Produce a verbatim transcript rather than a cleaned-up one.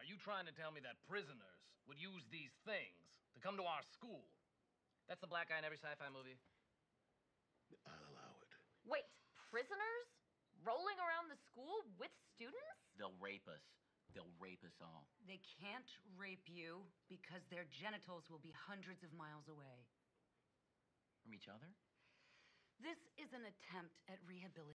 you trying to tell me that prisoners would use these things to come to our school? That's the black guy in every sci-fi movie. I'll allow it. Wait, prisoners? Rolling around the school with students? They'll rape us. They'll rape us all. They can't rape you because their genitals will be hundreds of miles away. From each other? This is an attempt at rehabilitation.